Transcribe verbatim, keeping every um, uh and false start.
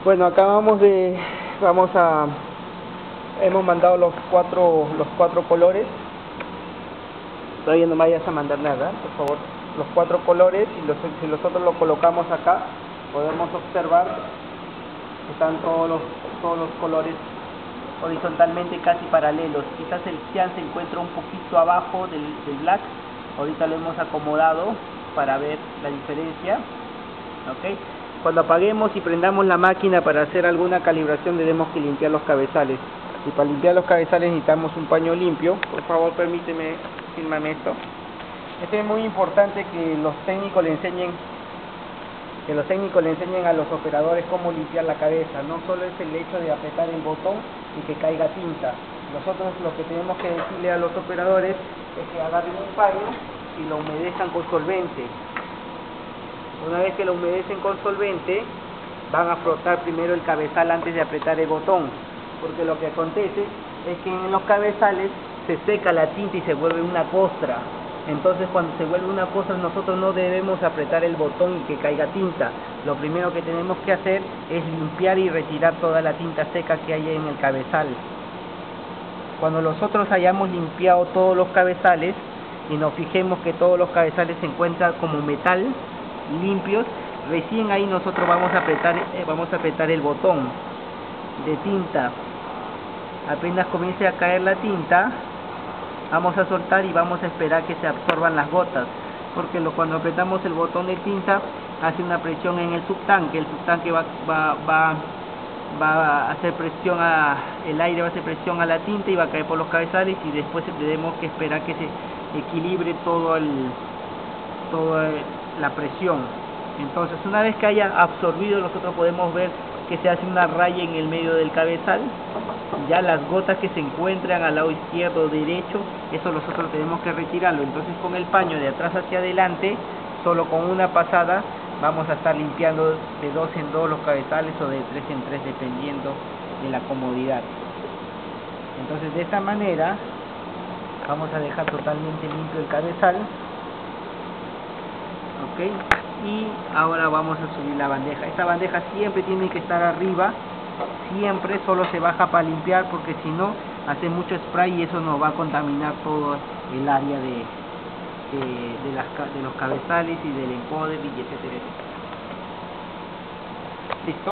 Bueno, acá vamos de, vamos a, hemos mandado los cuatro, los cuatro colores. Todavía no me vayas a mandar nada, por favor. Los cuatro colores, y los, si nosotros los colocamos acá, podemos observar que están todos los, todos los colores horizontalmente casi paralelos. Quizás el cian se encuentra un poquito abajo del, del black. Ahorita lo hemos acomodado para ver la diferencia. ¿Okay? Cuando apaguemos y prendamos la máquina para hacer alguna calibración, tenemos que limpiar los cabezales. Y para limpiar los cabezales necesitamos un paño limpio. Por favor, permíteme, fírmame esto. Este es muy importante que los técnicos le enseñen que los técnicos le enseñen a los operadores cómo limpiar la cabeza. No solo es el hecho de apretar el botón y que caiga tinta. Nosotros lo que tenemos que decirle a los operadores es que agarren un paño y lo humedezcan con solvente. Una vez que lo humedecen con solvente, van a frotar primero el cabezal antes de apretar el botón, porque lo que acontece es que en los cabezales se seca la tinta y se vuelve una costra. Entonces, cuando se vuelve una costra, nosotros no debemos apretar el botón y que caiga tinta. Lo primero que tenemos que hacer es limpiar y retirar toda la tinta seca que hay en el cabezal. Cuando nosotros hayamos limpiado todos los cabezales y nos fijemos que todos los cabezales se encuentran como metal, limpios, recién ahí nosotros vamos a apretar eh, vamos a apretar el botón de tinta. Apenas comience a caer la tinta, vamos a soltar y vamos a esperar que se absorban las gotas, porque lo, cuando apretamos el botón de tinta hace una presión en el subtanque. El subtanque va, va, va, va a hacer presión a, el aire va a hacer presión a la tinta y va a caer por los cabezales, y después tenemos que esperar que se equilibre todo el toda la presión. Entonces, una vez que haya absorbido, nosotros podemos ver que se hace una raya en el medio del cabezal. Ya las gotas que se encuentran al lado izquierdo o derecho, eso nosotros tenemos que retirarlo. Entonces, con el paño de atrás hacia adelante, solo con una pasada, vamos a estar limpiando de dos en dos los cabezales, o de tres en tres, dependiendo de la comodidad. Entonces, de esta manera vamos a dejar totalmente limpio el cabezal. Ok, y ahora vamos a subir la bandeja. Esta bandeja siempre tiene que estar arriba, siempre, solo se baja para limpiar, porque si no hace mucho spray y eso nos va a contaminar todo el área de, de, de, las, de los cabezales y del encoder y etcétera, etcétera. ¿Listo?